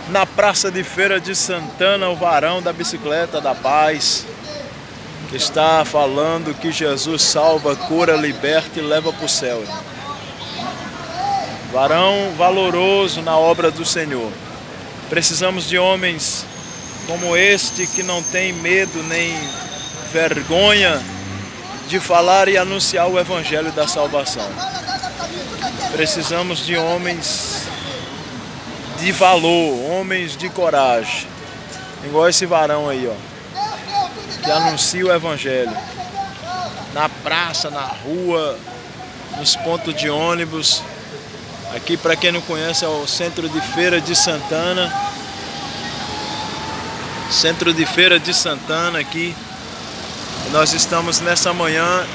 na Praça de Feira de Santana, o varão da Bicicleta da Paz, que está falando que Jesus salva, cura, liberta e leva para o céu. Varão valoroso na obra do Senhor. Precisamos de homens como este que não tem medo nem vergonha de falar e anunciar o Evangelho da salvação. Precisamos de homens de valor, homens de coragem, igual esse varão aí, ó, que anuncia o Evangelho na praça, na rua, nos pontos de ônibus. Aqui, para quem não conhece, é o Centro de Feira de Santana. Centro de Feira de Santana aqui. E nós estamos nessa manhã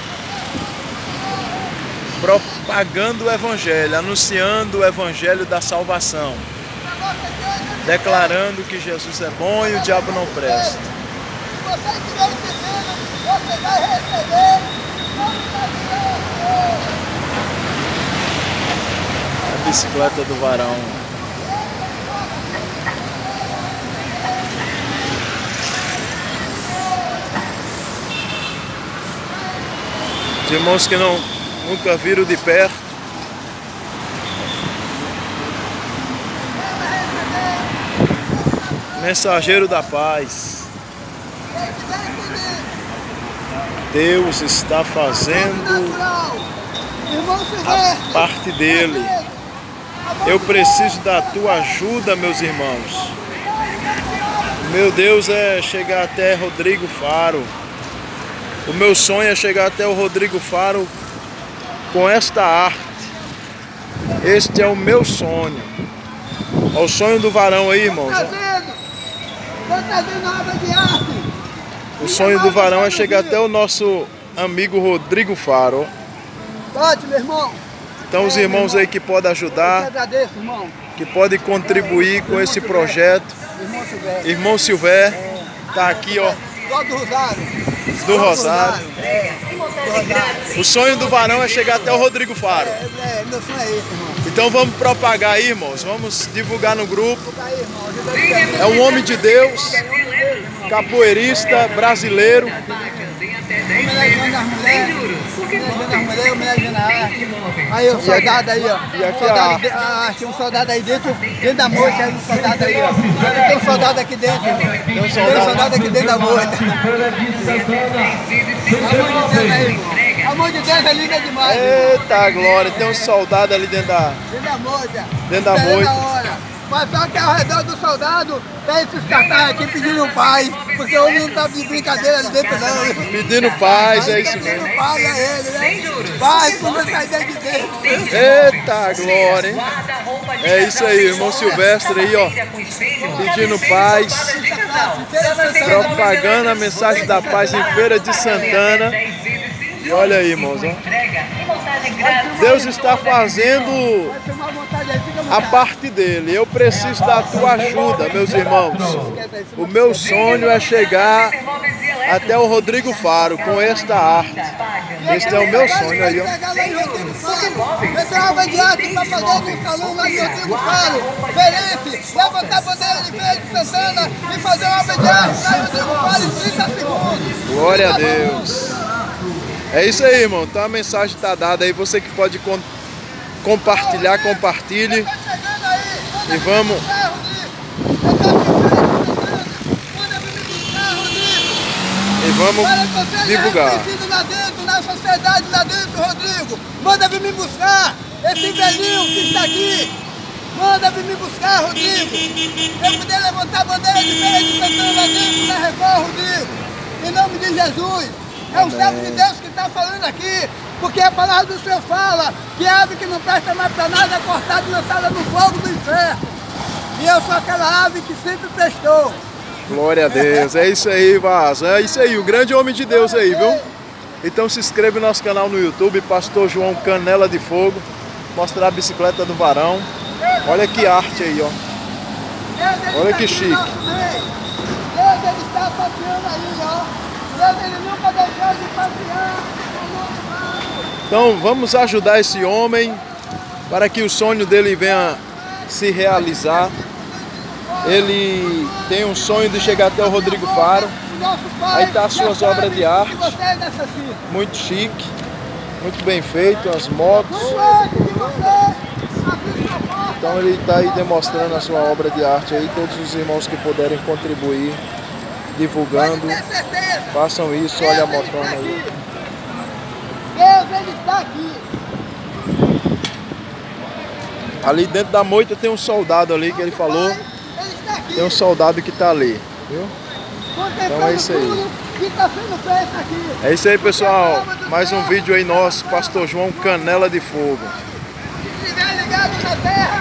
propagando o Evangelho, anunciando o Evangelho da salvação, declarando que Jesus é bom e o diabo não presta. A bicicleta do varão. Os irmãos que nunca viram de perto, mensageiro da paz. Deus está fazendo a parte dele. Eu preciso da tua ajuda, meus irmãos. Meu Deus é chegar até Rodrigo Faro. O meu sonho é chegar até o Rodrigo Faro com esta arte. Este é o meu sonho. Olha o sonho do varão aí, irmãos. O sonho do varão é chegar até o nosso amigo Rodrigo Faro. Pode, meu irmão. Então os irmãos aí que podem ajudar, agradeço, irmão, que podem contribuir com esse projeto. Irmão Silvério está aqui, ó. Do Rosário. Do Rosário. O sonho do varão é chegar até o Rodrigo Faro. Meu sonho é esse, irmão. Então vamos propagar aí, irmãos. Vamos divulgar no grupo. É um homem de Deus, capoeirista brasileiro. Homenageando as mulheres, homenageando a arte. Aí o soldado aí, ó. E aqui tem um soldado aí dentro da moita, aí um soldado aí, ó. Tem um soldado aqui dentro, irmão. Tem um soldado aqui dentro da moita. A mão de Deus é linda demais. Eita glória, tem um soldado ali dentro da moita. Dentro da moita. Mas só que ao redor do soldado tem esses cartazes aqui pedindo paz, porque o não tá de brincadeira ali dentro não. Pedindo paz, é isso mesmo. Pedindo paz a ele, né? Paz, quando eu sair dentro de dentro. Eita glória, hein? É isso aí, irmão Silvestre aí, ó. Pedindo paz, propagando a mensagem da paz em Feira de Santana. E olha aí, irmãos, ó. Deus está fazendo a parte dele. Eu preciso da tua ajuda, meus irmãos. O meu sonho é chegar até o Rodrigo Faro com esta arte. Este é o meu sonho aí, ó. Meter uma obra de arte para fazer um salão lá de Rodrigo Faro. Felipe, levantar a bandeira de Feira de Santana e fazer uma obra de arte lá de Rodrigo Faro em 30 segundos. Glória a Deus. É isso aí, irmão. Então a mensagem está dada aí. Você que pode compartilhar, compartilhe. E vamos. E vamos divulgar. Lá dentro, na sociedade, lá dentro, Rodrigo. Manda vir me buscar. Esse velhinho que está aqui. Manda vir me buscar, Rodrigo. Eu poder levantar a bandeira de Feira de Santana lá dentro, na Record, Rodrigo. Em nome de Jesus. É o servo de Deus que está falando aqui, porque a palavra do Senhor fala que a ave que não presta mais para nada é cortada e lançada no fogo do inferno. E eu sou aquela ave que sempre prestou. Glória a Deus, é isso aí, Vaso, é isso aí, o grande homem de Deus aí, viu? Então se inscreve no nosso canal no YouTube, Pastor João Canela de Fogo, mostrar a bicicleta do varão. Olha que arte aí, ó. Olha que chique. Deus ele está passeando aí, ó. Ele nunca deixou de passear. Então vamos ajudar esse homem para que o sonho dele venha se realizar. Ele tem um sonho de chegar até o Rodrigo Faro. Aí tá as suas obras de arte. Muito chique, muito bem feito, as motos. Então ele está aí demonstrando a sua obra de arte aí. Todos os irmãos que puderem contribuir, divulgando, façam isso. Olha a motona aí. Deus, ele está aqui. Ali dentro da moita tem um soldado ali que ele falou. Tem um soldado que está ali, viu? Então é isso aí. É isso aí, pessoal. Mais um vídeo aí nosso, Pastor João Canela de Fogo. Se estiver ligado na terra,